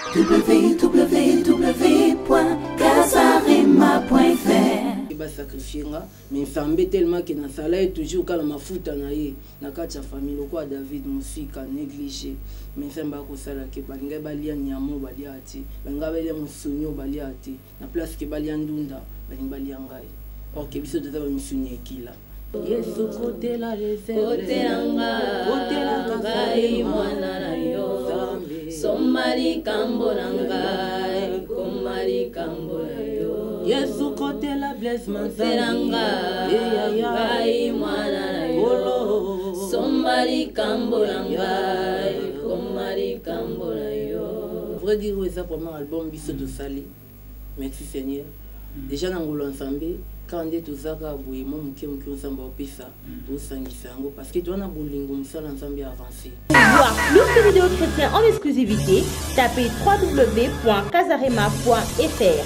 www.casarema.fr sacrifier mais fambe tellement que na sala toujours kala mafuta na ye na kati ya famille quoi David musika négligé mais ça mba ko sala ke balinga balia nyamo balia ati balinga balia musonyo balia ati na place ke balia ndunda balinga balia ngai OK biso de ba misuni ekila Yesu kote la réserve kote la ngai mwana na yo somali kambo na ngai komali kambo na yo Yesu kote la blesse manzanga ngai mwana na yo somali kambo na ngai komali kambo na yo vrai dire ça pour mon album biso de sali merci Seigneur déjà nangolo ensemble quand on est tous à boui mon muke ensemble au pisa tout sangisango parce que tu as bolingo musala ensemble avancer. Voir plus de vidéos chrétiennes en exclusivité, tapez www.casarema.fr.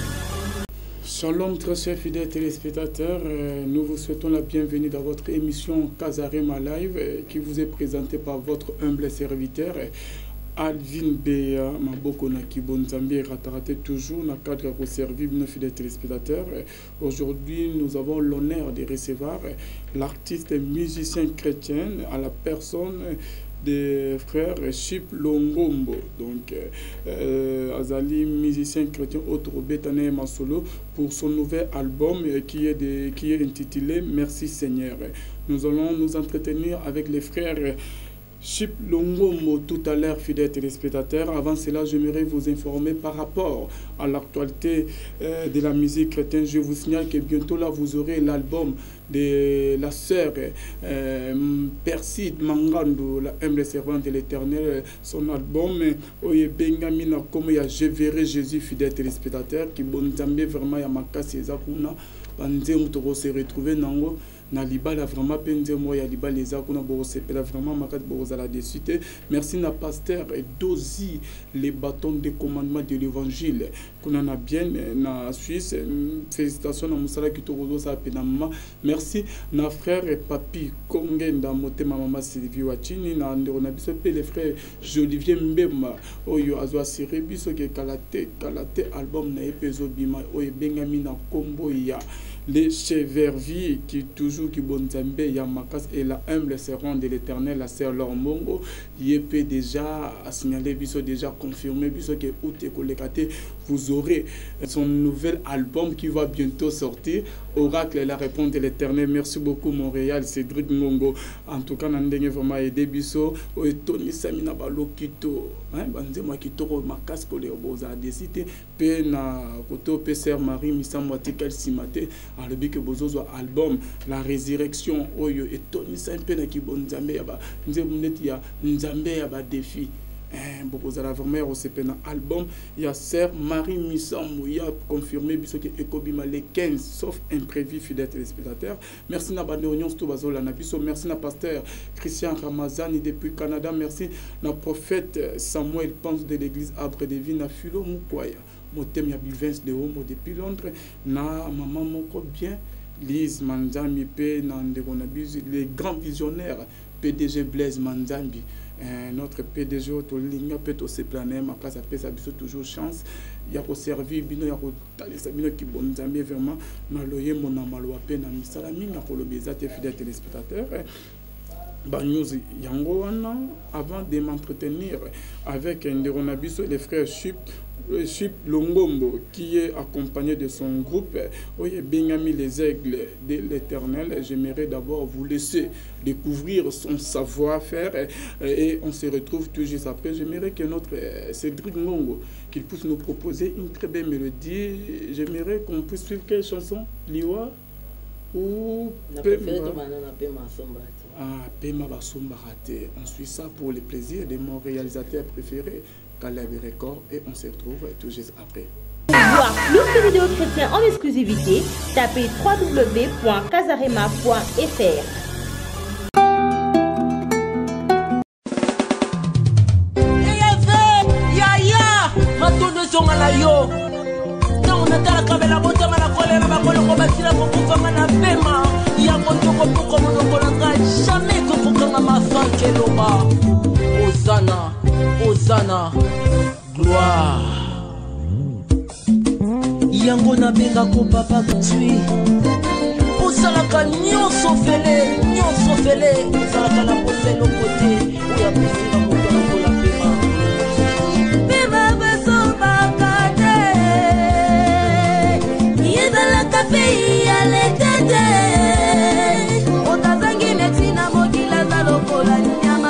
Shalom très chers fidèles téléspectateurs, nous vous souhaitons la bienvenue dans votre émission Casarema Live qui vous est présentée par votre humble serviteur Alvin Béa, Maboko Nakibonzambi, raté toujours dans le cadre de servir nos fidèles téléspectateurs. Aujourd'hui, nous avons l'honneur de recevoir l'artiste et musicien chrétien à la personne des frères Chip Longombo. Donc, Azali, musicien chrétien, autre Bétané Masolo, pour son nouvel album qui est intitulé Merci Seigneur. Nous allons nous entretenir avec les frères Chip Longombo tout à l'heure, fidèles téléspectateurs. Avant cela, j'aimerais vous informer par rapport à l'actualité de la musique chrétienne. Je vous signale que bientôt là, vous aurez l'album de la sœur Perside Mangando, la humble servante de l'Éternel. Son album, Oye Bengamina, comme il y a Je verrai Jésus, fidèles téléspectateurs, qui bon també vraiment ya makasi ezakuna. Banze mutoro se retrouver nango. Na libala vraiment penze moi ya libala les akuna borosepela vraiment makat borosala de suite. Merci na pasteur et dosi les bâtons de commandement de l'évangile qu'on en a bien na Suisse. Félicitations na musala ki torozo sa penama. Merci na frère et papi Kongenda motema mama Sylvie Wachini na ndona biso pe les frères Jolivier Mbemba oyo azwa sire biso ke kalate album na epezo bima oyo bengami na kombo ya les chevervis qui toujours qui bonzambe yamakas et la humble servante de l'Éternel la sœur Lormongo yep déjà a signalé biso déjà confirmé biso que outé kolekate vous aurez son nouvel album qui va bientôt sortir Oracle et la réponse de l'Éternel. Merci beaucoup Montréal Cédric Ngongo en tout cas nandenge vraiment aider biso o Tony Samina balokito hein banze moi qui toro makas ko les boza décidé pe na koto pe sœur Marie Misamwatikal Simate alobi que bozo album la résurrection oyo et Tony Sampena qui bon nzambe ya ba nzemneti ya nzambe ya ba défi beaucoup à la vraiment au CPN album il y a sœur Marie Missamou il a confirmé biso que ekobima les 15 sauf imprévu fidèles téléspectateurs. Merci na banonion sto bazola na biso, merci na pasteur Christian Ramazani depuis Canada, merci na prophète Samuel Pense de l'église Arbre de Vie na Philo Mukwaya motem ya Bivens de Homo depuis Londres na maman moko bien Lise Manzambi pe na ndeko na biso les grands visionnaires PDG Blaise Manzambi. Notre PDG Otolinga peut aussi planer ma place après ça biso toujours chance il y a pour servir bino ya ko talisa bino ki bonzambe vraiment na loye mona malwa pe na misala minga ko lobeza te fidèles téléspectateurs. News yango wana avant de m'entretenir avec Nderonabiso les frères Chip Longombo qui est accompagné de son groupe Oye Bengami les aigles de l'Éternel. J'aimerais d'abord vous laisser découvrir son savoir-faire et on se retrouve tout juste après. J'aimerais que notre Cédric Ngongo qu'il puisse nous proposer une très belle mélodie. J'aimerais qu'on puisse suivre quelle chanson Liwa ou Pema Basombarate. On suit ça pour le plaisir de mon réalisateur préféré Caleb Record et on se retrouve tout juste après. Voir plus de vidéos chrétiennes en exclusivité, tapez www.casarema.fr. Hosanna, Hosanna, gloire. Yango na benga ko papa tui. Osalaka nyonso fele, osalaka na poselo côté, oya pisina moto na kola pema. Pema baso bakate. Yezala kafe ya letete. Otazangi metina mokila za lokola nyama.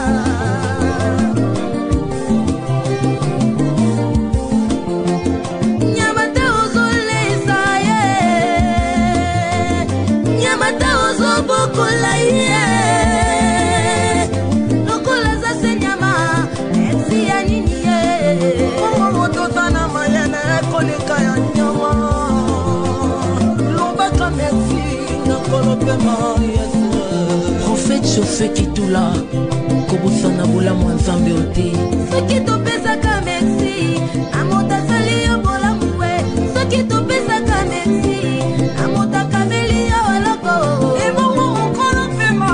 Prophète chauffé qui tout là, Kobusana bola mwanzambe ote. Soki topesaka merci, amota sali yo bola mwe. Soki topesaka merci, amota kameli yo aloko. Et bon mokolo pema,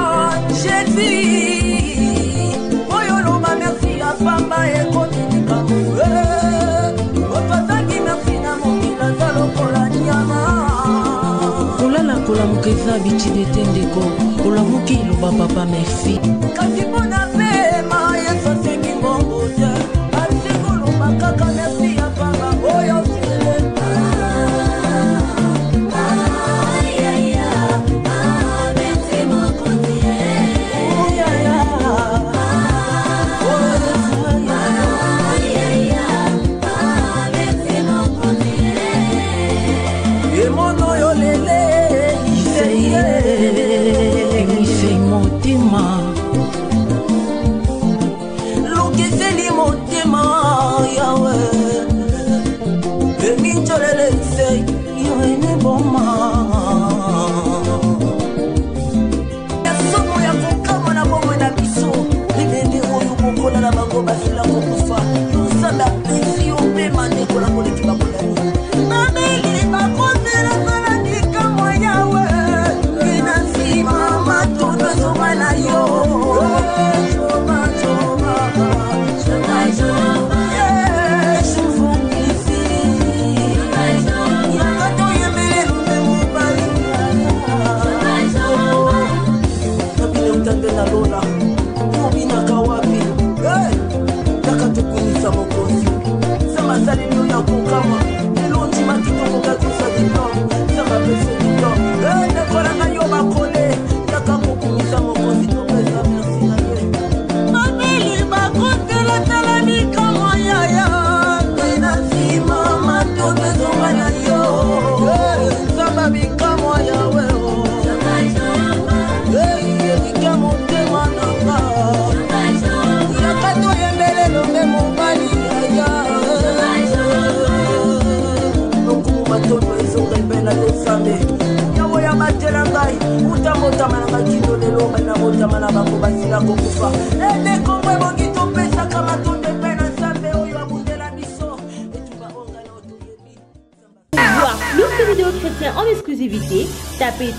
Jésus. Oyo loba merci a pamba e kominika mwe. Opasaki merci na mokila zalo kola nyama. Kolala kola mukeza biti de tendeko. Kola mukilo ba papa merci. Kasi pona pema yeso sengi mbongote. Asikolo makaka merci a pamba oyo sile. Plus de vidéos chrétiennes en exclusivité, tapez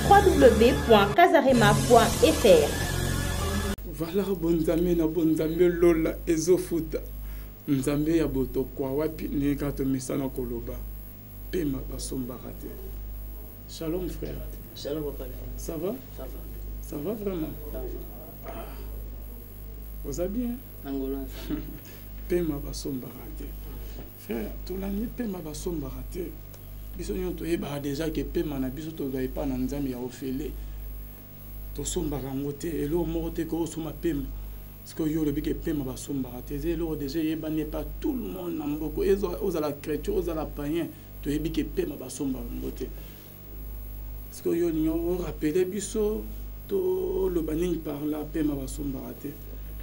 www.kazarema.fr. Voilà, bonzambe na bonzambe lola ezofuta. Nzambe ya boto kwa wapi nekato misana koloba. Pema basomba raté. Shalom frère. Shalom papa. Ça va? Ça va. Ça va vraiment? Ça va. Ah. Vous allez bien? Angola. Pema basomba raté. Frère, tolani pema basomba raté. Biso nyonto yeba déjà que pema na biso to doit pas na nzambe ya ofele. To somba rangote elo mote ko soma pema. Parce que yo le bike pema basomba raté. Elo déjà yeba n'est pas tout le monde na mboko. Aux la chrétien, aux la païen, to yebi que pema basomba rangote. Parce que yo nyo rappeler biso to le baning par la pema basomba raté.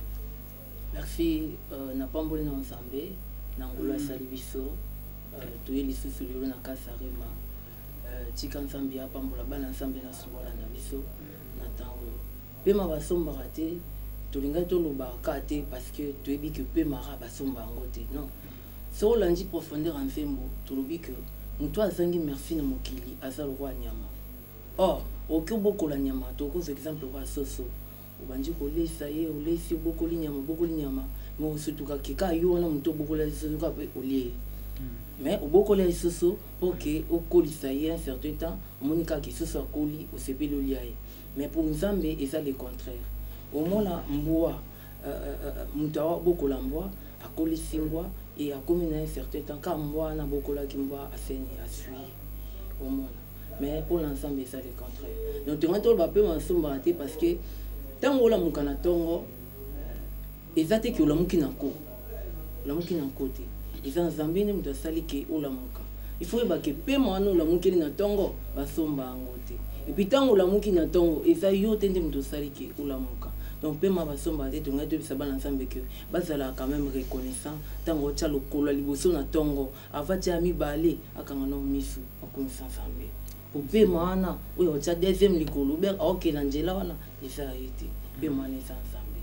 Merci na pamboli na nzambe na ngolo sali biso. Toye lisusu lelo na Kazarema tika nzambe ya pambola bana nzambe na sobola na biso na tango pema basombaka te tolinga tolobaka te parce que toyebi ke pemaka basomba yango te non so olandi profondeur en nzembo tolobi ke moto azangi merci na mokili aza lokwa nyama or oki obokola nyama tokoza exemple kwa soso obandi kolesa ye olesi obokoli nyama mais surtout quand yo na muto bokola lisusu ka pe olie mais obokola lisusu pour que okolisa ye un certain temps omonika ki susu akoli osepeli olia ye mais pour nzambe eza le contraire omona mbwa muto awa bokola mbwa akolisi mbwa et akomi na un certain temps quand mbwa na bokola ki mbwa aseni asui omona mais pour l'ensemble eza le contraire donc tenga to ba pe masomba te parce que tango la mukana tongo eza te ki olamuki na ko te eza nzambe nde mutu asali ke olamuka il faut yeba ke pe mwana olamukeli na tongo basomba yango te et puis tango olamuki na tongo eza yo te nde mutu asali ke olamuka donc pe ma basomba te tonga toyebisa bana nzambe ke bazala quand même reconnaissant tango otya lokolo liboso na tongo avati ya mibale akanga na misu akomisa nzambe po pe mwana oyo otya deuxième likolo ube aokela nzela wana eza ye te pe mwana eza nzambe.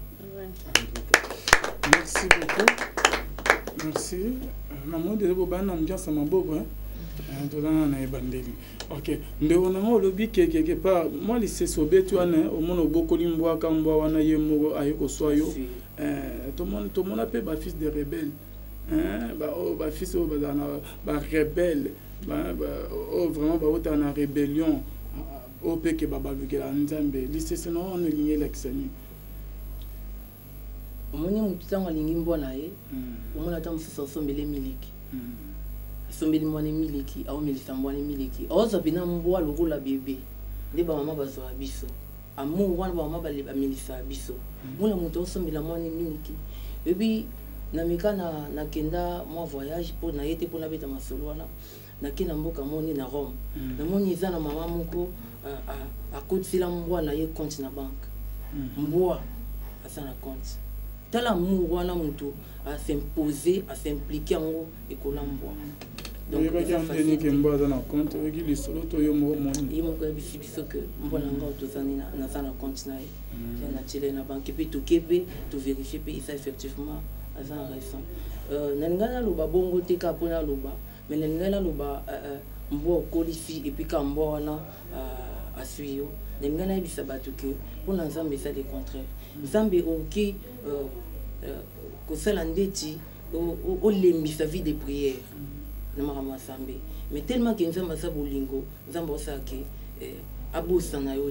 Merci beaucoup. Merci. Maman de Bobana ambiance maboko hein. Tozana na ebandeli. OK. Ndeko nango lobi quelque part moi lycée sobetu wana au monde bokoli mbwa kambwa wana ye moko ayeko soyo. Tout le monde appelle ba fils de rebelle. Ba fils o bazana ba rebelle. Oh vraiment ba ota na rébellion. O peke baba lukela nzambe. Lycée c'est non on lié l'exani. Omoni mutu tango alingi mbwana ye omona ata mosusu asombeli miliki asombeli mwana miliki aomelisa mbwana miliki aozwa pena mbwa lokola bebe nde bamama bazwaka biso amour wana bamama bamelisa biso mona moto aosombela mwana miliki epi nameka nakenda mwa voyage mpo na ye te mpo nabeta masolo wana nake na mboka moni na Rome namoni eza na mama moko akotisela mbwa na ye compte na banque mbwa aza na compte tala amour wana mutu à s'imposer à s'impliquer en écolambwa donc il y a un dernier qui m'a dans compte avec les solo to yo mo moni il m'a dit biso que mbona nga tozani na sana compte na ye na tele na banque puis to kebe to vérifier puis ça effectivement à ça raison na ngana loba bongo te ka pona loba mais na ngana loba mbo kolisi et puis ka mbo wana asuyo na ngana bisa batu ke pona nzambe ça le contraire nzambe oki kosala ndeti olembisa vie de prière na makambo nzambe mais tellement que nzambe aza bolingo nzambe osala ke abosana yo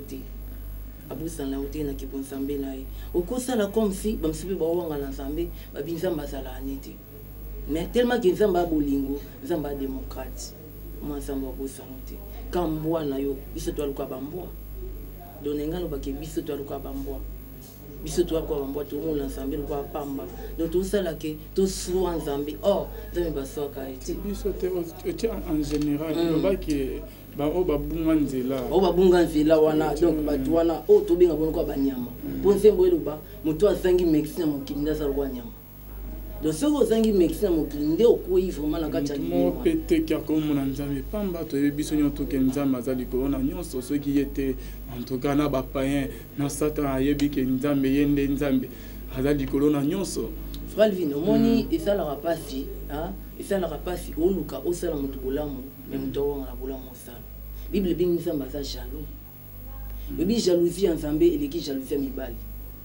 te na kipo nzambe na ye okosala comme si bamosusu mpe bawanga na nzambe babi nzambe azala ani te mais tellement que nzambe abolingo nzambe adémocrate mwa nzambe abosana te ka mbwa na yo biso toaluka bambwa donc nenga lobake biso toaluka bambwa biso to kwa bambwa to mona nzambe kwa pamba donc tout ça là que tout soit nzambe oh nzambe baso ka eti biso te en général lobaki ba o babunga nzela wana donc batu wana o to benga bono kwa banyama po nsembo eloba moto azangi mexi na mokili ndaza kwa nyama donc soko azangi mexi na mokili nde okoyi vraiment na kati ya mo pete kya ko mona nzambe pamba to biso nyoto ke nzambe azali ko na nyonso soki yete en tout cas na ba païen na satan ayebi ke nzambe yende nzambe azali ko na nyonso Fralvin omoni esalaka pasi esalaka pasi oluka osala motu bolamu mais moto wanga na bolamu osala bible bingi nzambe aza jaloux ebi jalousie ya nzambe eleki jalousie ya mibali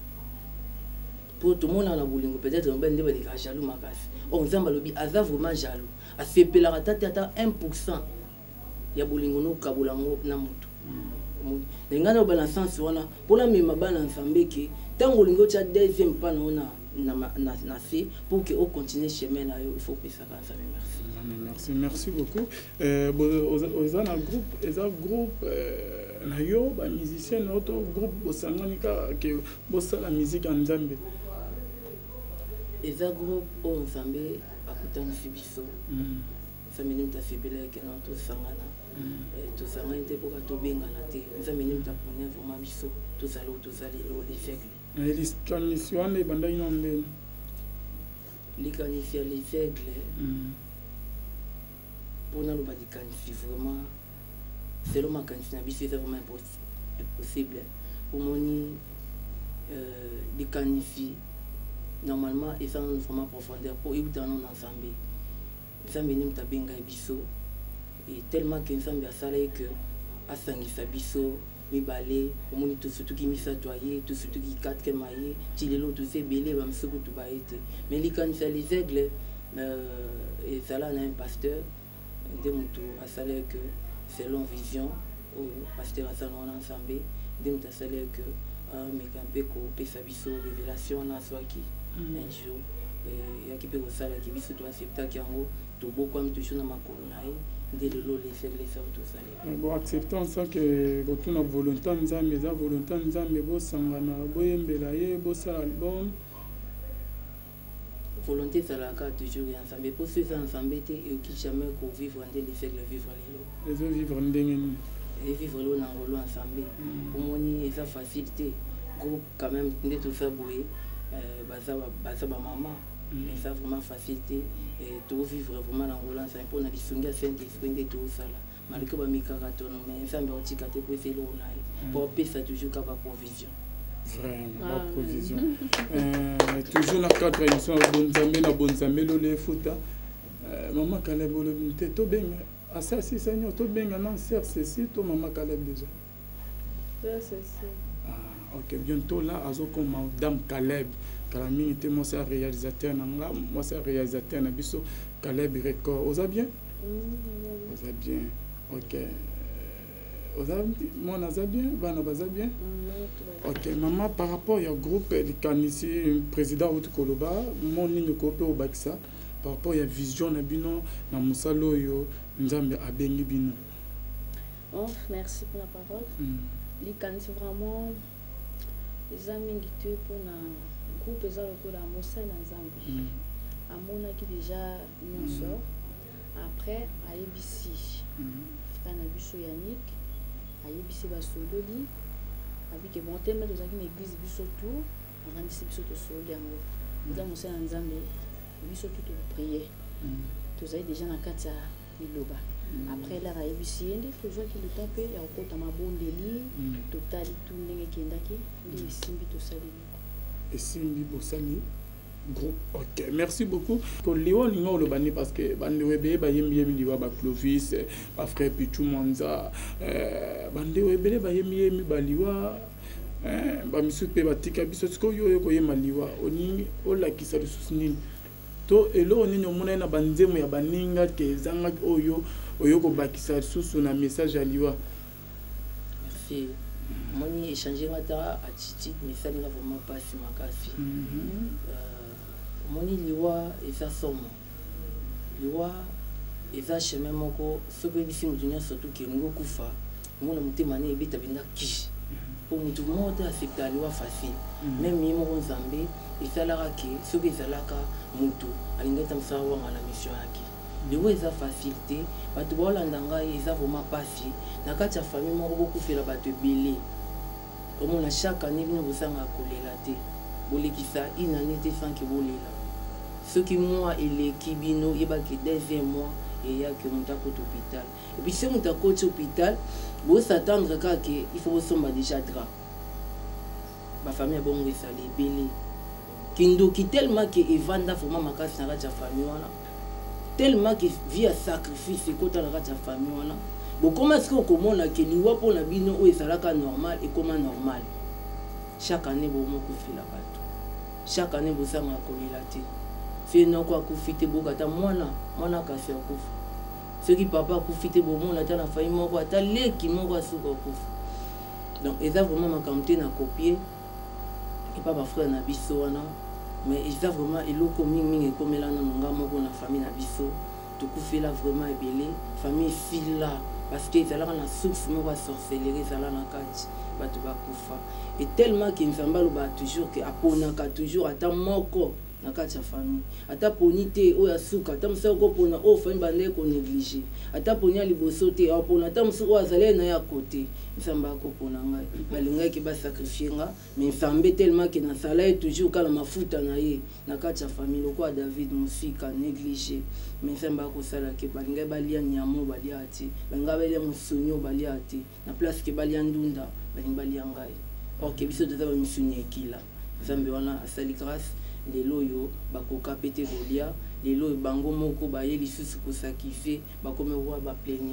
pour tout le monde na bolingo peut-être on ben ndeba de jaloux makasi on nzambe alobi aza vraiment jaloux asepelaka tata 1% ya bolingo no kabolango na motu ngana ba na sens wana pona mema bana nzambe ke tango lingo cha deuxième pas na fait pour que on continue chemin là il faut que ça merci beaucoup aux un groupe na yo ba musicien auto groupe bosanganika que bossa la musique en nzambe eza groupe o nzambe akutana fibiso famille ta fibele que non to sangana to sangana te pour to bengana te nzambe ni ta pona vraiment biso to salo les faibles les canisiens les bandai nombe les canisiens les faibles pour na lo ba canisiens vraiment c'est le canisiens na biso c'est vraiment impossible pour moni les canisiens normalement ils sont vraiment profondeur pour y dans ensemble nzambe ni mtabenga biso et tellement que nzambe asala que asangisa biso mibale omoni tosutuki misato aye tosutuki 4 maye ti lelo toza ebele bamisuku tubaye te mais likanisa les aigles ezala na un pasteur nde moto asala que selon vision oyo pasteur asala wana nzambe nde moto asala que ameka mpe kopesa biso révélation wana swaki un jour yaki mpe kosalaki biso toacceptaki yango tobokwami toujours na makolo na ye nde lelo leselesa tosala bon acceptant ça que kotuna volonté nzambe eza volonté nzambe bosangana boyembela ye bosala album volonté ezalaka toujours ya nzambe mpo so eza nzambe te eoki jamais kovivre nde lesegle vivre lelo ezovivre ndenge nini evivre lelo na ngolo ya nzambe omoni eza facile te groupe quand même nde toza boye baza bamama eza vraiment facilité tovivre vraiment na ngolo ya nzambe mpo na lisungi ya saint esprit nde tozala malgré bamikaka tono mais nzambe aotika te po eza eloko na ye mpo apesa toujours ka baprovision vraiment la provision toujours na cadre émission na bonzambe lole futa maman Caleb olobi te tobenga asasi seigneur tobenga na sœur Cécile to maman Caleb déjà ok bientôt là azo comme madame Caleb Kalami était moi c'est réalisateur nanga moi c'est réalisateur na biso Caleb record oza bien oza bien ok moi naza bien bana baza bien ok maman par rapport au groupe ici président Ruth Koloba mon nini ko pe obakisa par rapport à vision na bino na musalo yo nzambe abengi bino. Oh merci pour la parole. Likanisi vraiment les amis qui pour na groupe eza lokola mosai na nzambe amonaki déjà nyonso après ayebisi frère na biso Yannick ayebisi basololi abike bon thème tozalaki na église biso tout avandisi biso tosoli yango nza mosai na nzambe biso tout toprier tozali déjà na kati ya liloba après là ayebisi ye nde tozwaki le temps mpe ya kokota mabondeli totali tu ndenge ekendaki nde esimbi tosali esimbi bosali groupe. Ok, merci beaucoup. Pour Léon, nous le banni parce que bande webe ba yembi liwa ba Clovis, ba frère Pichu Monza, bande webe ba yembi ba liwa, ba misupe ba tika biso tiko yo ko yema liwa oni ola kisali susnini. To elo oni nyomona na banzemo ya baninga ke zanga oyo ko bakisa susu na message ya liwa. Merci. Moni échanger ngata attitude message na vraiment pas si makasi. Moni liwa eza somo liwa eza chemin moko sobe bisi mutunya surtout ke ngo kufa mona mutema ne ebita binda kishi po mutu mota accepta liwa facile même yimo nzambe isalaka ke sobe izalaka mutu alingeta msawa ngala mission yake liwa eza facilité batu bolanda ngai eza vraiment pasi na kati ya famille moko bokufela batu ebele omona chaque année bino bosanga kolela te bolekisa une année te sans que bolela ce qui moi et l'équipe bino yeba que deuxième mois et ya que monta côté hôpital et puis si monta côté hôpital vous s'attendre que il faut somba déjà dra ma famille bon oui ça les belé kindo qui tellement que evanda vraiment makasi na la famille wana tellement que via sacrifice et côté la famille wana bon comment est-ce que comment la que liwa pour la bino ou ezalaka normal et comment normal chaque année bon moko fila bato chaque année vous sanga kolela te c'est non quoi kufite bokata mwana kasi akufa ce qui papa kufite bomona ta na famille moko ata leki moko asuka kufa donc eza vraiment makamte na copier et pas ba frère na biso wana mais eza vraiment eloko mingi ekomela na nga moko na famille na biso tukufela vraiment ebele famille fila parce que ezalaka na source moko sorcellerie ezala na kati bato bakufa et tellement que nzamba loba toujours que aponaka toujours ata moko na kati ya famille ata poni te oyo asuka ata mosu okopona oyo famille bande ko négliger ata poni ya liboso te apona ata mosu oyo azali na ya côté nzambe akopona ngai balingaki basakrifie nga mais nzambe tellement que nasala ye toujours kala mafuta na ye na kati ya famille lokola David mosika négliger mais nzambe akosala ke balingai balia nyamo balia te balingai balia mosuni oyo balia te na place ke balia ndunda balingai balia ngai ok biso toza bamisuni ekila nzambe wana asali grâce lelo yo bakoka pete kolia lelo bango moko baye lisusu kosakife bakome wa baplenia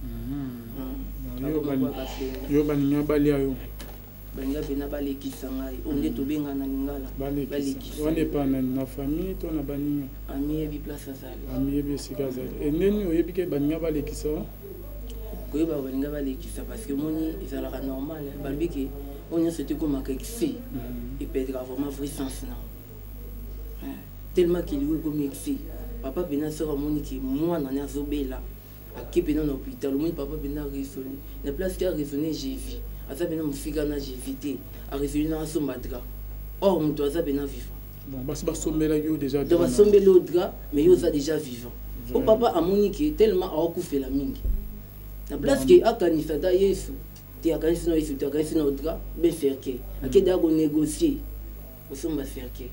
yo baninga balia yo baninga pena balekisa ngai onde tobengana lingala balekisa wana epana na famille to na baninga ami yebi place azali ami yebi esika azali eneni oyebi ke baninga balekisa koyeba baninga balekisa parce que moni ezalaka normal balobi ke oyo nyonso ekomaka excès epetaka vraiment vrai sens na tellement qu'il lui comme excès papa pena soki amoni ke mwana ne azobela ake pena na hôpital omoni papa pena aresonne na place ke aresonne j'ai vu aza pena mosika na j'ai vu te aresonne na asomba dra or moto aza pena vivant bon basi basombela yo déjà donc basombeli o dra mais yo oza déjà vivant o papa amoni ke tellement aokufela mingi na place ke akanisa ta yesu te akanisi na yesu te akanisi na dra be faire ke ake da ko négocier osomba faire ke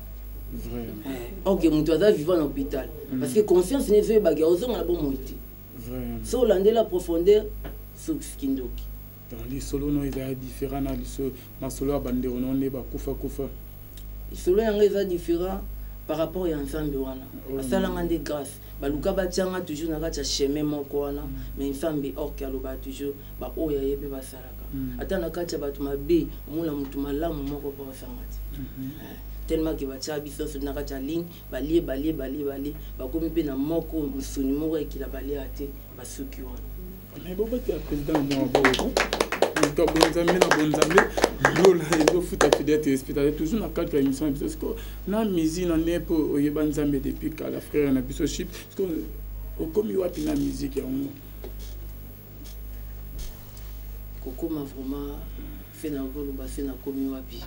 ok moto aza vivant na hôpital parce que conscience ne veut baki ozonga na bomo ete so olandela profondeur soki kindoki dans lisolo no eza différent na liso masolo ya bandeko no ne bakufa lisolo yango eza différent par rapport ya nzambe wana asalanga nde grâce baluka batianga toujours na kati ya chemin moko wana mais nzambe orke aloba toujours baoyo ayebi basalaka ata na kati ya bato mabe omona motu malamu moko mpo basanga te tellement que batia biso na kati ya ligne balie bakomi mpe na moko mosuni moko ekila balia te basuki wana mais bobati ya président mwa boko to bonzambe na bonzambe lola ezofuta fidèle téléspectateur toujours na cadre ya émission biso siko na musique na nepo oyeba nzambe depuis kala frère na biso ship siko okomi wapi na musique yango kokoma vraiment fe na koloba fe na komi wapi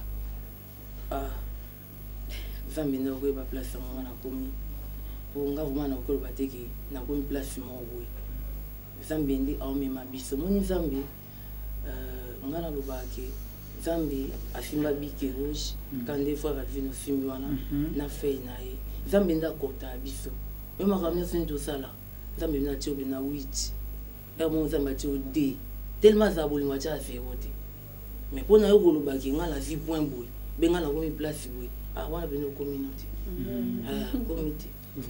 nzambe nde okoyeba place yango nga nakomi po nga vraimen nakoloba te ke nakomi place moko boye nzambe nde aomema biso moni nzambe nga nalobaka ke nzambe afimba bike rouge ka nde fois alvin osimbi wana na fei na ye nzambe nde akota ya biso me makambo nyonso nini tosala nzambe nde atie obe na 8 emo nzambe atie o d tellement aza bolingo atia afero te mais mpona yo kolobaki nga na vie point boye mbe nga nakomi place boye wana pene okommunauté comité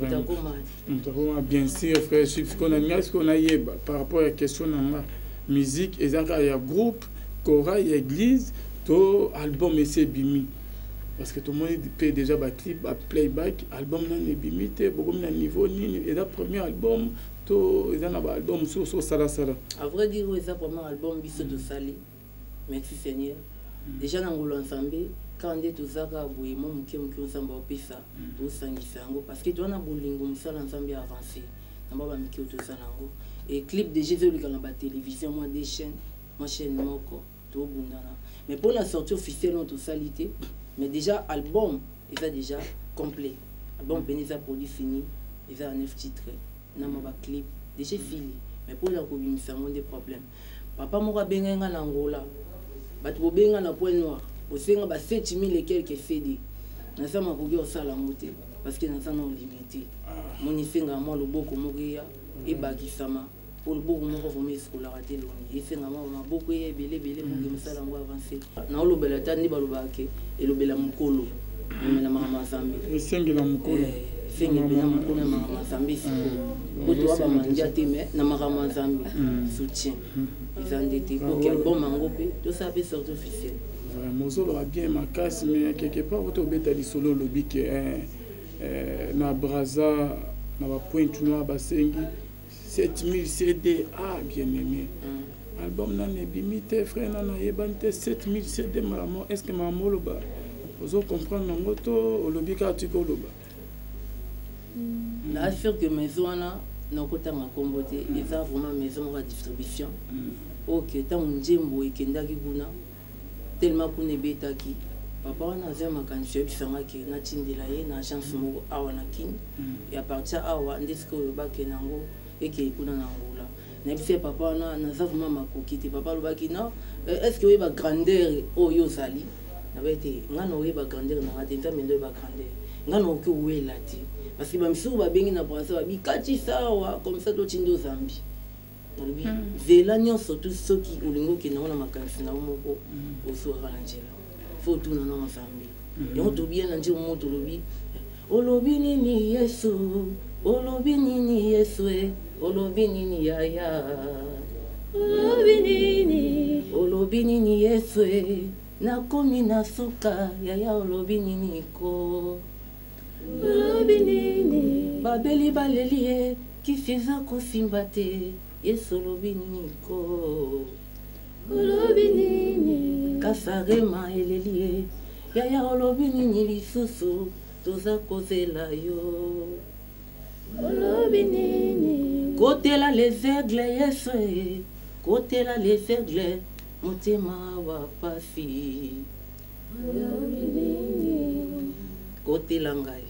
bien sûr frère Chips qu'on a yeba par rapport à la question de la musique et il y a groupe chorale et église to album et c'est bimi parce que tout le monde peut déjà ba clip ba playback album na bimi te beaucoup na niveau ni et la premier album to ils en a album sur sala à vrai dire c'est le premier album biso de sali merci Seigneur déjà na ngolo ensemble quand nde tozaka boye mo moke nzambe opesa tosangisa yango parce que toana bolingo mosala nzambe avancé na ba mike otosala yango et clip déjà ezolika na batélévision moi des chaîne moko tobundana mais pour la sortie officielle on tosali te mais déjà album eza déjà complet album pene eza produit fini eza 9 titres na ma ba clip déjà fini mais pour la kobimisa yango nde problème papa moko abenga na Angola bato bobenga na Point Noir osenga ba 7000 et quelques CD na sama kogi osala moté parce que na sana limité moni senga mo loboko mokia e bakisama pour loboko moko voma eskola raté loni esenga mo maboko ye belé moki mosala ngo avancer na olobela tandi balobake elobela mukolo na mama zambi esengela mukolo sengi bina mukolo na mama zambi siko boto wa mandia te mais na mama zambi soutien izandete pour que album mango pe to ça peut sortir officiel Mozolo a bien ma casse, mais quelque part, vous avez dit solo le bic na braza, na ba pointe noire basengi 7000 CD bien aimé. Album na ne bimite frère na yebante 7000 CD maman est-ce que maman loba vous comprendre ngoto le bic a tu ko loba. La sûr que maison na kota makombote eza vraiment maison de distribution. OK, tant njembo ekendaki kuna tellement qu'on est bétaki papa on a zema quand je suis que na tindela ye na chance mo awa na kin et à partir awa ndesiko ba kenango et que kuna na ngola na bise papa na za vraiment makokiti papa lobaki na est-ce que ba grandeur oyo sali na bete ngana oyo ba grandeur na atenza mendo ba grandeur ngana oki wela ti parce que ba misu ba bengi na brasa ba bikati sawa comme ça to tindo zambi vela nyonso tout ceux qui olingo ki naona makanisi na moko osoka na njela faut tout na nzambe yango to bien na njela moto lobi olobi nini Yesu olobi nini Yesue olobi nini yaya olobi nini Yesue nakomi na suka yaya olobi nini ko olobi nini babeli baleli ye kisiza kosimba te Yesu olobi nini ko olobi nini kasarema eleli ye yaya olobi nini lisusu toza kozela yo olobi nini kotela les aigles Yesu kotela les aigles motema wa pasi olobi nini kotela ngai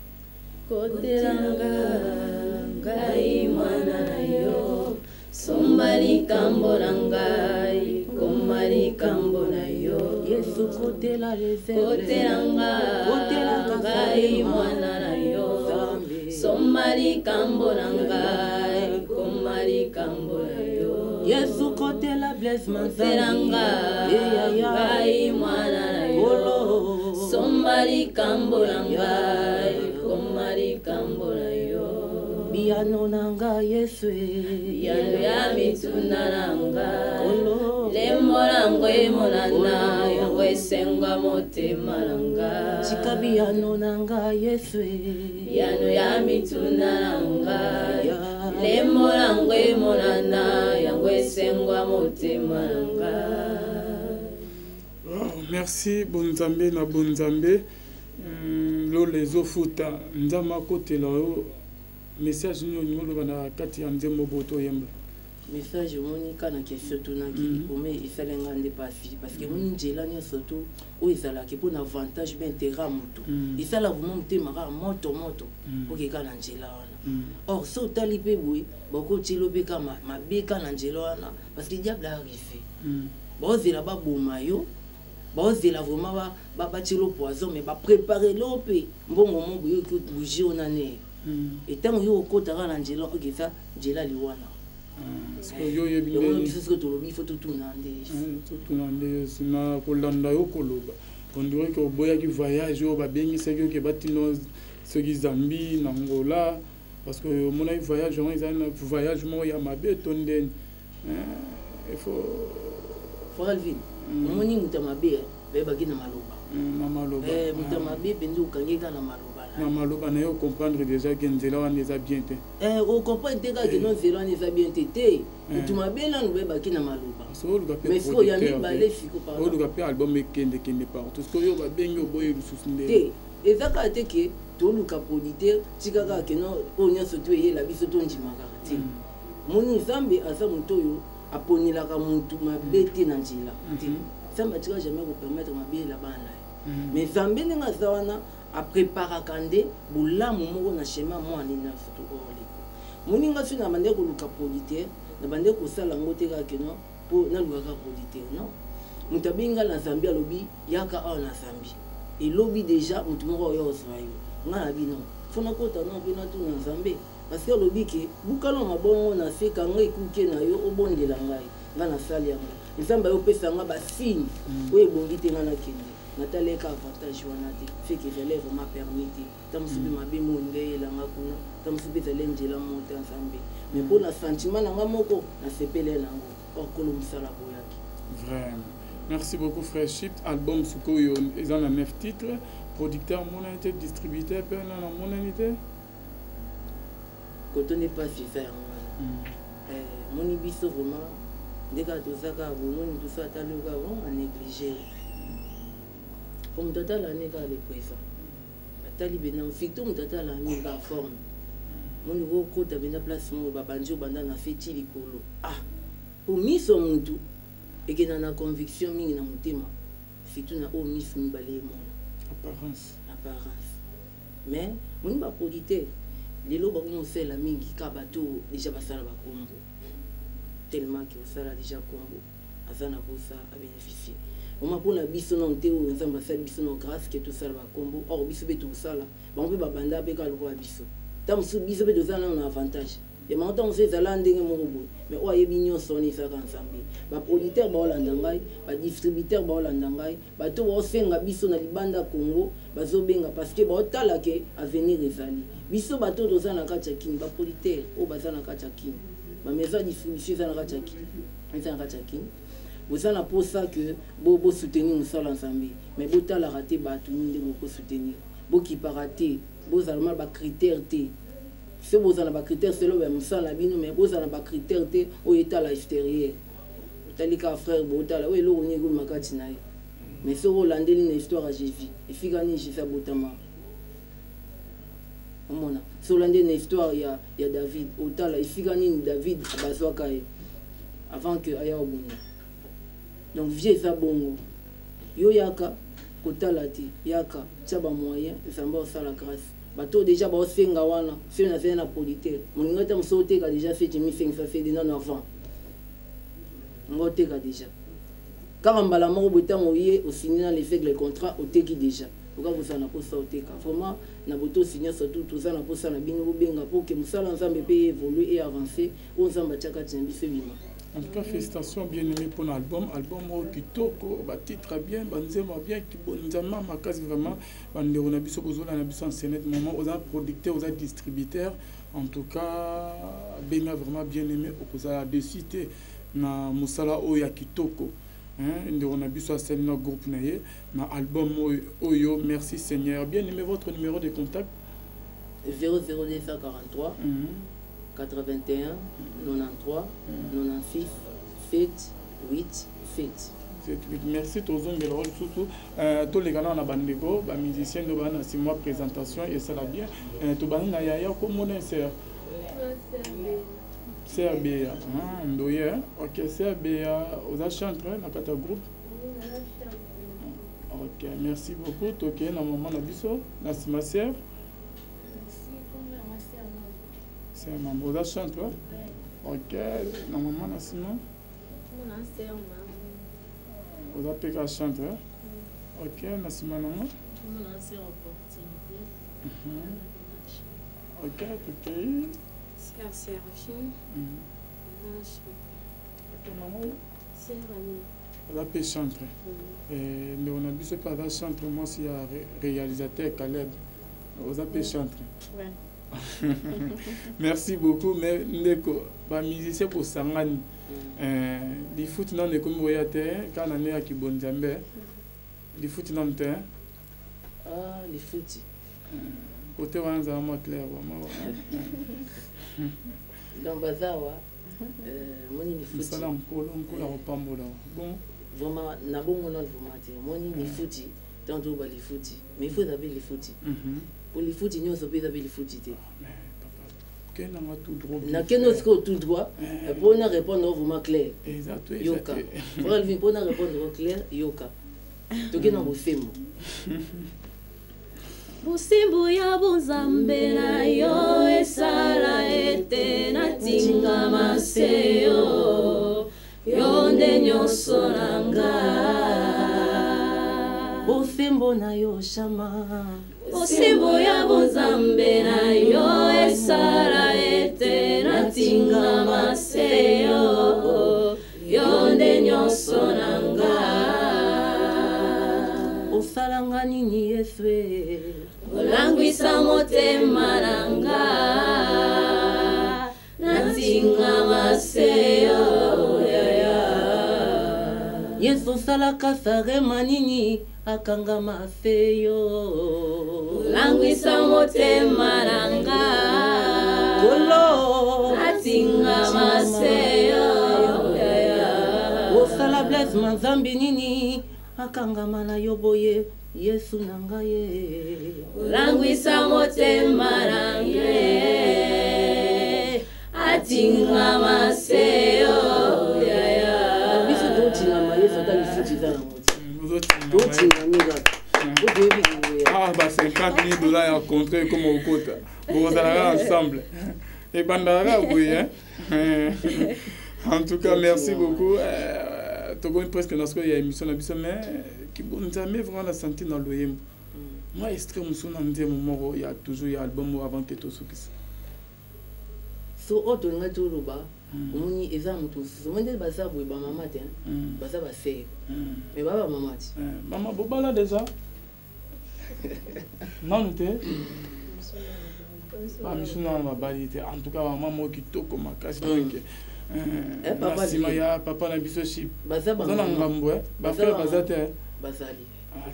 ngai mwana na yo somba likambo na ngai koma likambo na yo Yesu kotela les aigles kotela ngai mwana na yo somba likambo na ngai koma likambo na yo Yesu kotela Blaise Manzanga ngai mwana na yo somba likambo na ngai koma likambo na yo biano na ngai Yesu yano ya mituna na ngai lembo na ngai monana yango esenga motema na ngai chika biano na ngai Yesu yano ya mituna na ngai lembo na ngai monana yango esenga motema na ngai. Merci Bonzambe na Bonzambe. Lo les ofuta nzama kote la message nyonyo lo bana kati ya nzembo boto yemba. Message moni kana question tunaki ome ifalenga ndepasi parce que moni njela ni surtout o izala ke pour avantage ben terrain moto isala vraiment mtema ka moto pour ke kana njela wana or so tali pe boui boko tilo be kama mabeka na njela wana parce que diable arrivé bo zela ba bomayo bo zela vraiment ba tilo poison mais ba préparer l'opé mbongo mongo yo ko bouger onane et tant yo ko tara na njela o ke ça njela liwana. On dirait que boya qui voyage au babengi c'est que batino ce qui Zambie Angola parce que mon voyage on un voyage moi ya mabe tonden il faut alvin moni mutamabe beba kina maloba mutamabe pendu kangeka na maloba Maloba na yo comprendre déjà que nzela wana eza bien te on comprend déjà que non nzela wana eza bien te mutumabe na nubeba kina maloba mais faut ya mibale fiko par o luka pe album ekende partout ce que yo ba bengi oboye lususu nde te ezaka te ke to luka producteur tikaka ke no onya soto yela biso to ndimaka te moni Nzambe aza moto yo aponilaka mutu mabete na njila te Nzambe tika jamais ko permettre mabele la bana mais Nzambe nga zawana a préparer kande bulamu moko na schéma moi ni na surtout ole moninga sina bande ko luka producteur na bande ko sala ngote ka keno po na luka producteur non mutabinga na Zambia lobi yaka a na Zambia et lobi déjà mutu moko yo oswayo ngana bino fona kota no bino tu na Zambia parce que lobi ke bukalo mabongo na fika ngai kuke na yo obondela ngai ngana sali yango Nzamba yo pesa nga ba signe we bongite ngana kende Nathalie ka avantage wana te fait que j'allais vraiment permettre tam subi mabe monde la ngakuna tam subi talenjela monte ensemble mais pour la sentiment na ngamoko na sepele nango or ko lumsala boyaki vraiment. Merci beaucoup frère Chip album Sukoyo ils ont 9 titres producteur monité distributeur pe na monité quand on n'est pas si faire moni biso vraiment deka tozaka bomoni tout ça taluka bon à négliger. Comme tata la nega le présent atali bena fito tata la nega forme mon niveau kota bena place mo babanjo banda na feti likolo pour miso muntu ekena na conviction mingi na mutema fito na o miso mbale mon apparence mais mon ba producteur lelo ba ko faire la mingi ka bato déjà basala ba kombo tellement que ça déjà kombo azana bosa a bénéficier on m'a pour la biso non te o Nzamba sala biso no grâce que tout ça ba kombo or biso be tout ça là on peut ba banda be ka lo biso tam su biso be dozana na avantage et maintenant on fait ça là ndenge moko boye mais oyo ayebi nyonso wana ezaka nzambe baproducteur baolanda ngai badistributeur baolanda ngai bato baosenga biso na libanda Congo bazobenga parce que baotala ke avenir ezali biso bato toza na kati ya kini baproducteur oyo baza na kati ya kini bamaison ya distribution eza na kati ya kini eza na kati ya kini boza na posa ke bosoutenir mosala nzambe mais botalaka te bato nini nde bokosoutenir bokipaka te bozala mal bacritère te se bozala bacritère selo ya mosala bino mais bozala bacritère te oyo etala extérieur otali ka frère botala oyo eloko nini ekomi makati na ye mais soki olandeli na histoire ya Jésus efika nini Jésus abotama omona soki olandeli na histoire ya David otala efika nini David abazwaka ye avant que aya obunda donc vie eza bongo yo yaka kotala te yaka tia bamoyen ezamba osala grâce bato déjà baosenga wana soki nazali na producteur moninga te moso oteka déjà feti 1500 cedi nano avant nga oteka déjà kaka mbala moko boye ntango oye osini na l'effet le contrat oteki déjà oka kozala na posa oteka vraiment na boto osinya surtout toza na posa na bino bobenga mpo ke mosala nzambe mpe évolue et avancer oyo nzambe atia kati na biso ebima. En tout cas, félicitations bien aimé pour l'album. Album Kitoko, titre bien, banzema bien, qui bonzama makasi vraiment. Bande on a biso bozola na biso en scène moment, aux producteurs, aux distributeurs. En tout cas, benga vraiment bien aimé okozala de cité na musala oya Kitoko. Hein, on a biso scène na groupe na ye, na album oyo, merci Seigneur. Bien aimé votre numéro de contact 00243 81 93 96 7 8 7. Merci tous les surtout tous les gars na bandego ba musiciens no bana si moi présentation et ça la bien to bana na yaya comme on est CRB ndoye OK CRB aux chanteur na kata groupe. OK merci beaucoup OK na maman na biso na ma sœur. C'est un membre de la chanteur. Ok, normalement, là, sinon. Vous avez payé la chanteur. Ok, là, sinon, normalement. Ok, ok. C'est la Sergine. Ok, maman. C'est Rani. Vous avez payé chanteur. Et nous, on a vu ce pas la chanteur. Moi, c'est un réalisateur, Caleb. Vous avez payé chanteur. Ouais. Merci beaucoup mais ndeko ba musicien pour sangani di foot non ne comme voyate kana ne akibonjambe di foot non te les foot côté wanza ma clair vraiment dans bazawa moni ni foot salam kolo opambola bon vraiment na bongo non vraiment moni ni foot tanto ba les foot mais il faut d'abord les foot pour les foot nous on peut d'abord les foot na keno sko tout droit pour na répondre vraiment clair exact yoka pour na répondre clair yoka toke na bofemo busimbu ya bunzambe na yo esala ete natinga maseyo yonde nyonso nanga bofembo na yo shama busimbu ya bunzambe na yo esala ete natinga maseyo yonde nyonso nanga osalanga nini Yesu olangwisa motema nanga natinga maseyo Yesu osalaka sarema nini akanga maseyo olangwisa motema nanga kolo natinga maseyo osala blesse manzambi nini akangama na yo boye Yesu nanga ye olangwisa motema nange atinga maseyo biso totingama Yesu atali futi za na moti totingamila ah bah $50,000 à contrat comme au côté vous allez ensemble et bandara oui hein en tout cas merci beaucoup tokomi presque na siko ya émission na biso mais kibonzame vraiment la santé na loyembo moi extrait musu na ndemo moko ya toujours ya album avant que tosukisa so oto nga toloba omoni eza moto mosusu mo nde baza boye bamama te baza basere me baba bamama ti mama bobala déjà nanu te bamisu nanu babali te en tout cas mama moko kitoko makasi donke nsima ya papa na biso ship baza na ngambo bafrere baza te bazali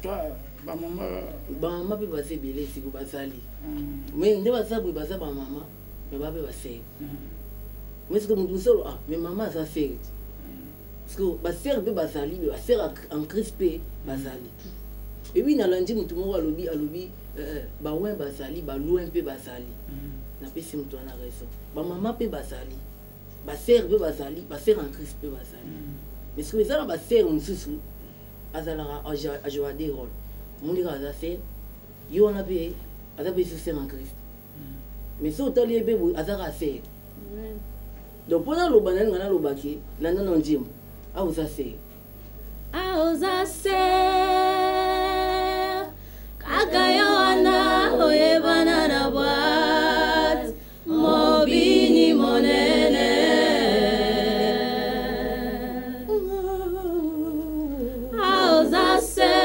bamama mpe baza ebele siko bazali me nde baza boye baza bamama me bape basere mais siko motu mosolo me mama aza sere te siko basere mpe bazali me basere en christ mpe bazali ebi nalandi motu moko alobi bawen bazali baloin mpe bazali napesi motu wana raison bamama mpe bazali basere mpe bazali basere en christ mpe bazali mais siko eza na basere mosusu azalaka ajoade role omoni kaka aza sere ye wana mpe aza mpe su sere en christ mais so otali ye mpe boye aza kaka sere donc mpo naloba nalinga nalobaki landa na nzembo aoza sere aoza sere kaka yo wana oyebana na bwate mobini monene aoza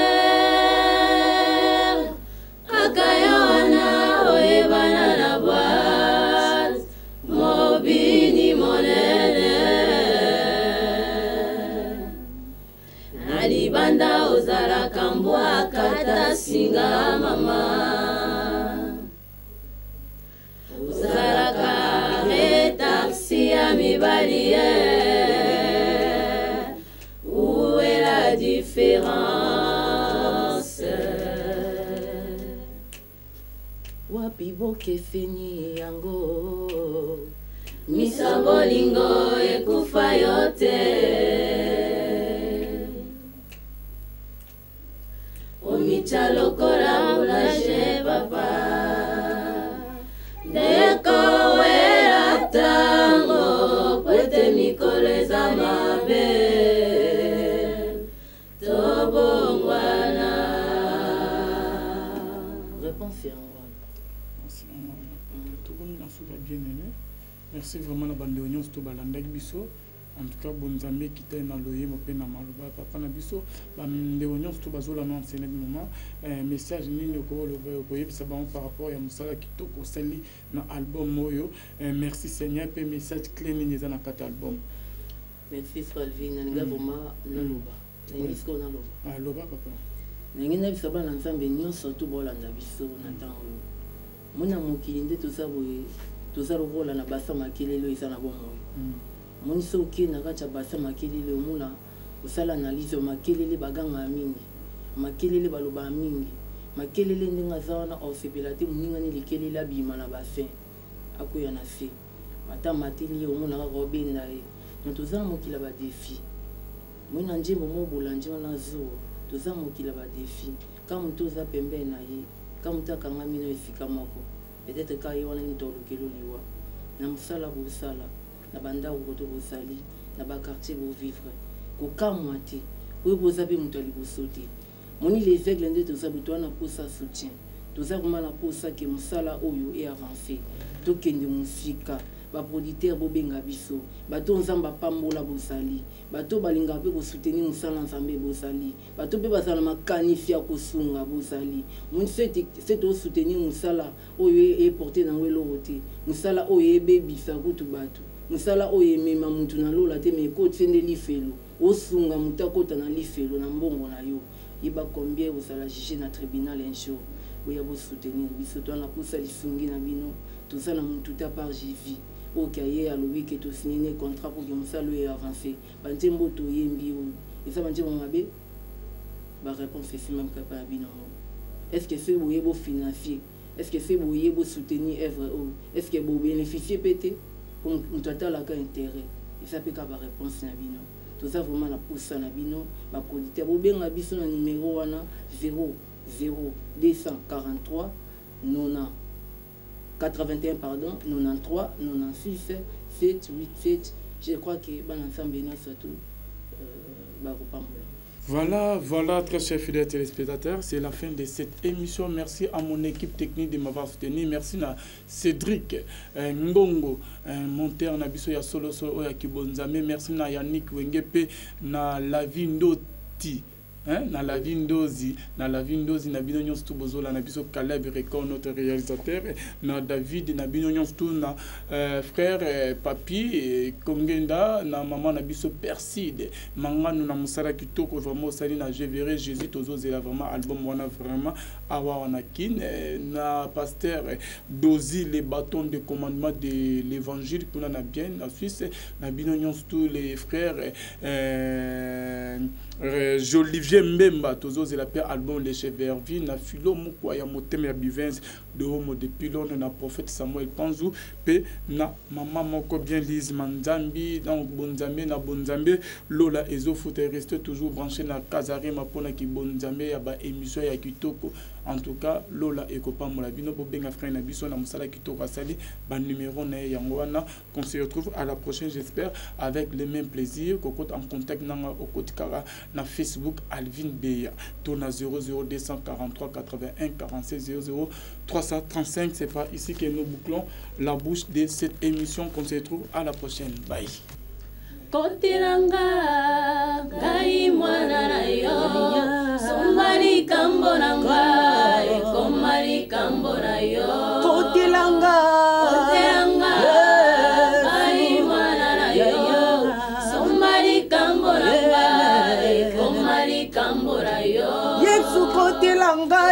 sere kaka yo wana oyebana na bwate mobini monene nalibanda ozalaka mbwa kata singa mama ozalaka retaxi ya mibali ye où est la différence wapi bokeseni yango misambolingo ekufa yo te omicha lokola boulanger papa dekowela tango pwete mikolo eza mabe tobongwana réponse yango tokomi na suka bien aimé merci vraiment na bandeko nyonso to balandaki biso en tout cas bonzambe ekita na loyemo mpe na maloba papa na biso bandeko nyonso to bazolanda enseigne moment message nini okoyebisa bango par rapport ya mosala kitoko osali na album oyo merci seigneur mpe message clé nini eza na kati ya album merci fralvi nalinga vraimen naloba nalingi sikoyo naloba loba papa nalingi nayebisa bana nzambe nyonso to bolanda biso na ntango oyo mona mokili nde toza boye toza lokola na basa makelele oyo eza na bomoi moni so okenda kati ya basa makelele omona osala analyse makelele baganga mingi makelele baloba mingi makelele ndenge aza wana osepela te moningani likelele abima na basin akoya na se ata mateli ye omona kaka obenda ye no toza mokili ya badefi moi na njembo mobola njema na zuwa toza mokili ya badefi ka moto oza pembeni na ye ka moto akanga mino esika moko peut-être ka ye wana ye moto alukeli liwa na mosala bosala na bandako koto bosali na bakartier bovivre kokamwa te oyo boza mpe moto ya liboso te moni les aigles nde toza boto wana mposa soutien toza koma na mposa ke mosala oyo eavance tokende mosika baproducteur bobenga biso bato nzambe apambola bozali bato balingaka mpe kosoutenir mosala nzambe bozali bato mpe bazala makanifi ya kosunga bozali moni se tosoutenir mosala oyo eporte nango eloko te mosala oyo ebebisa kutu bato mosala oyo emema mutu na lola te me ekoti nde lifelo osunga mutu akota na lifelo na mbongo na yo yeba combien ozala juge na tribunal un jour oya bosoutenir biso to na posa lisungi na bino toza na mutu ta par jésus oyo aye alobi ke tosigne ne contrat pour que mosala oyo avance banzembo toyembi oyo eza banzembo mabe baréponse esi même kapa na bino est ce que se boye bofinancier est ce que se boye bosoutenir œuvre oyo est ce que bobénéficier mpe te moto atalaka intérêt eza mpe kaka baréponse na bino toza vraiment na posa na bino baproducteur bobenga biso na numero wana 00243 90 81 pardon 93 96 787 je crois que bana nzambe nyonso to bakopambola Voilà, très chers fidèles téléspectateurs, c'est la fin de cette émission. Merci à mon équipe technique de m'avoir soutenu. Merci à Cédric Ngongo, monteur Nabiso ya solo ya Kibonzame. Merci à Yannick Wengepe na Lavindoti. Na la Vindozi, na bino nyons tout bozola na biso Caleb Record, notre réalisateur, na David na bino nyons tout na frère Papi Kongenda, na maman na biso Perside, manganu na musala kitoko vraiment sali na Je verrai Jésus tozo zela vraiment album wana vraiment awa wana kin na pasteur Dozi les bâtons de commandement de l'évangile kuna na bien na Suisse, na bino nyons tous les frères Jolivier Mbemba tozo la paix album les Chevervi na Philo Mukwa ya motema ya Bivens de homo de Pilon na prophète Samuel Panzou pe na maman moko bien Lise Manzambi donc Bonzambe na Bonzambe Lola Ezofoot est resté toujours branché na Kazare mapona ki Bonzambe ya ba émission ya kitoko. En tout cas Lola ekopa mola bino bo benga frère na biso na musala kitoko asali ba numéro na yango wana qu'on se retrouve à la prochaine j'espère avec le même plaisir kokot en contact na okotikara na Facebook Alvin Beya tourna 00243 81 46 00 335. C'est pas ici que nous bouclons la bouche de cette émission. Qu'on se retrouve à la prochaine. Bye. Kotilanga gai mwana na yo somari kambo na ngai komari kambo na yo Kotilanga gai mwana na yo somari kambo na ngai komari kambo na yo Yesu kotilanga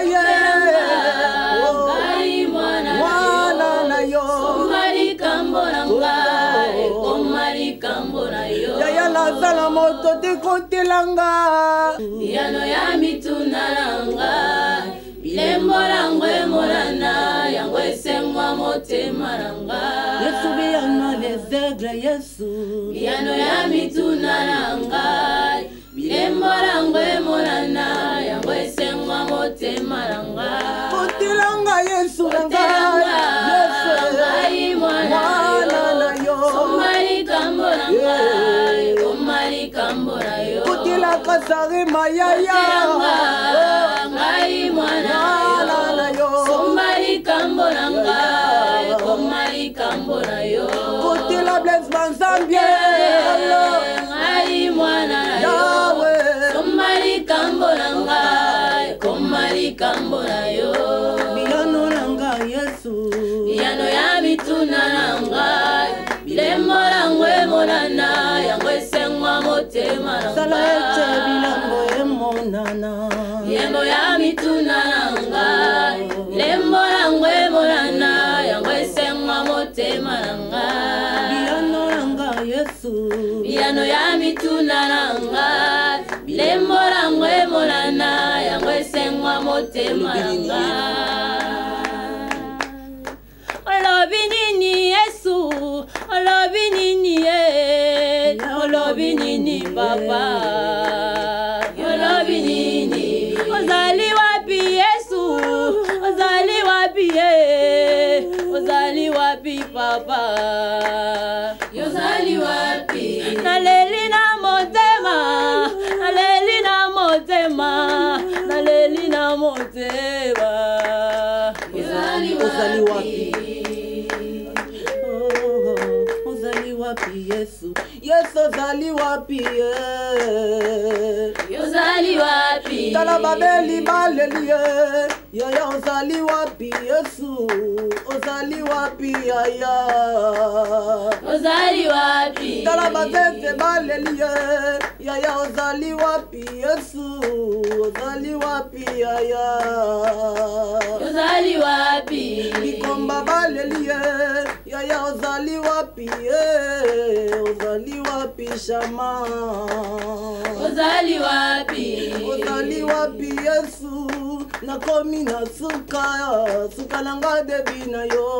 gai mwana na yo somari kambo na ngai komari kambo na yo Yaya lazala moto te kotelanga Yano ya mituna nanga Bilembo langwe morana Yangwe sengwa mote maranga Yesu biyano les aigles Yesu Yano ya mituna nanga Bilembo langwe morana Yangwe sengwa mote maranga Kotelanga Yesu nanga Yesu mwana na yo Somari kambo nanga Komari kambo na yo Kutila kasari mayaya Ngai mwana na yo Somari kambo nanga Komari kambo na yo Kutila bless manzambie Ngai mwana na yo Somari kambo nanga Komari kambo na yo Biyano nanga Yesu Biyano ya mituna nanga Bilembo langwe monana Yangwe sengwa motema nanga Salaete bilambo emonana Bilembo ya mituna nanga Bilembo langwe monana Yangwe sengwa motema nanga Biyano nanga Yesu Biyano ya mituna nanga Bilembo langwe monana Yangwe sengwa motema nanga Olobinini Yesu, olobinini ye, olobinini papa, olobinini. Ozali wapi Yesu, ozali wapi ye, ozali wapi papa, ozali wapi. Naleli na motema, naleli na motema, naleli na motema. Ozali wapi. Yesu, Yesu ozali wapi Ozali wapi Tala babeli baleli Yaya ozali wapi Yesu Ozali wapi yaya Ozali wapi Tala bazete baleli Yaya ozali wapi Yesu Ozali wapi yaya Ozali wapi Bikomba baleli Yaya ozali wapi Ozali wapi shama Ozali wapi Yesu Nakomi na suka langa debi na yo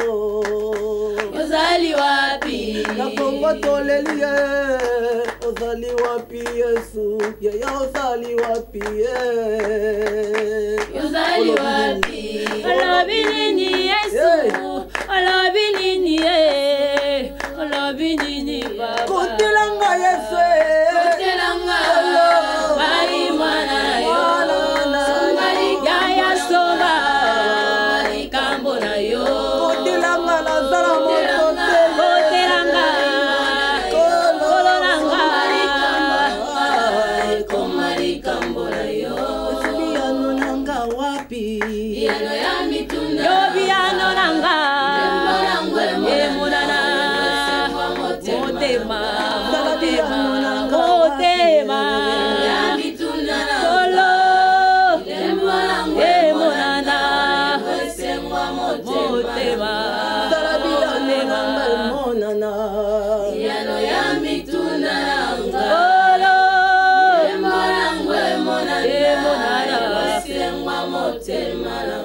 Ozali wapi Nakongo toleli Ozali wapi Yesu Yaya ozali wapi Ozali wapi Olobinini Yesu Olobinini Olobinini Baba Kotelanga Yesu Kotelanga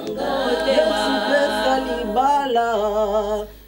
Yesu pesa libala